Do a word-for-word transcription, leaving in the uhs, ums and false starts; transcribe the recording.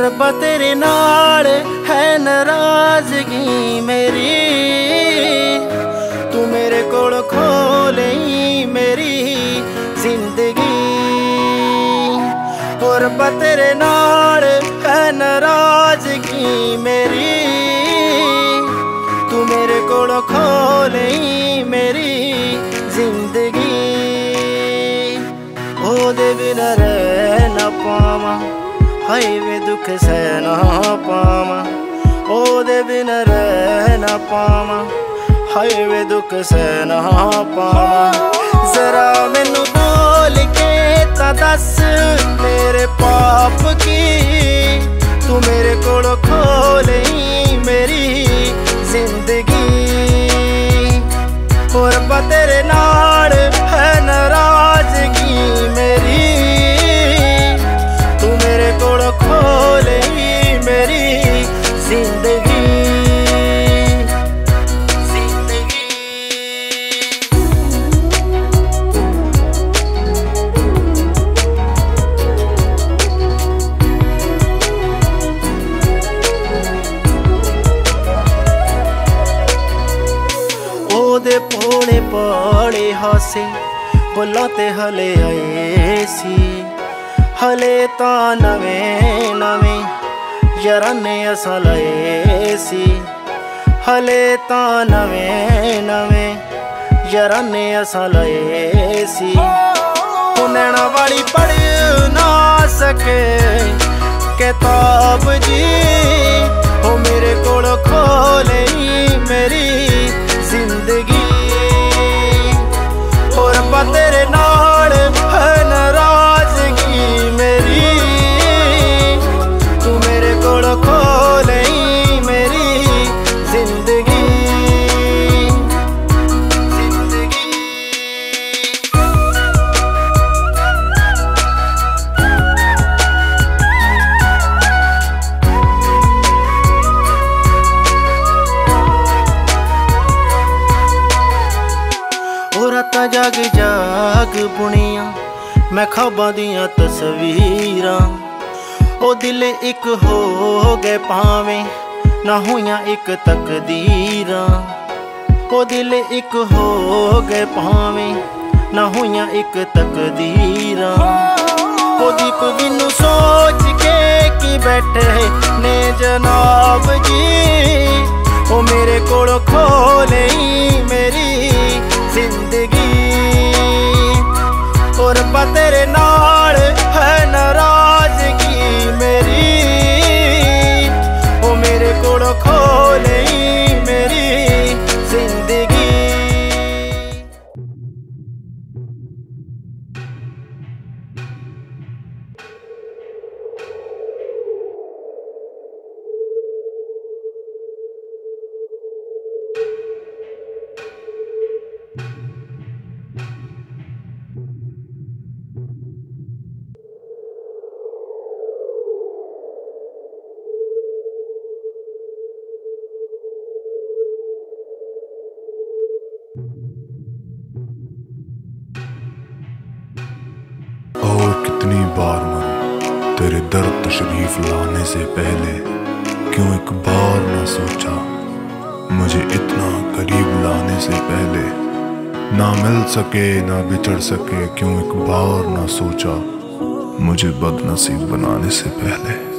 रब्बा तेरे नाल है नाराजगी मेरी, तू मेरे कोल खोले मेरी जिंदगी। ओ रब्बा तेरे नाल है नाराजगी मेरी, तू मेरे कोल खोले मेरी जिंदगी। ओदे बिना रह ना पावां, हाय वे दुख सह ना पावां। ओदे बिना रह ना पावां, हाय वे दुख सह ना पावां। जरा मैनू बोल के ता दस मेरे पाप की, तू मेरे कोल खोले मेरी जिंदगी। ओ रब्बा तेरे नाल है नाराजगी मेरी, तू मेरे कोल खोले मेरी जिंदगी जिंदगी। ओदे भोले भाले हासे बुल्लां ते हले आए सी, हले तां नवें नवें याराने असां लाए सी। हले तां नवें नवें याराने असां लाए सी। तू नैना वाली पढ़ ना सके किताब जी, ओ मेरे कोल खोले मेरी जिंदगी। ओ रब्बा तेरे नाल है नाराजगी मेरी, तू मेरे कोल खोले मेरी जिंदगी जिंदगी। ओ रातां जाग जाग बुनिया मैं ख्वाबां दियां तस्वीरां, ओ दिल एक हो गए भावें ना होइयां एक तकदीरां। ओ दिल एक हो गए भावें ना होइयां एक तकदीरां। ओ दीप बिनु सोच के की बैठे ने जनाब जी, ओ मेरे कोल खोले मेरी जिंदगी। ओ रब्बा तेरे नाल है नाराजगी मेरी, ओ मेरे कोल खोले मेरी जिंदगी। और कितनी बार मरूं तेरे दर तशरीफ लाने से पहले, क्यों एक बार ना सोचा मुझे इतना करीब लाने से पहले। ना मिल सके ना बिछड़ सके, क्यों एक बार ना सोचा मुझे बदनसीब बनाने से पहले।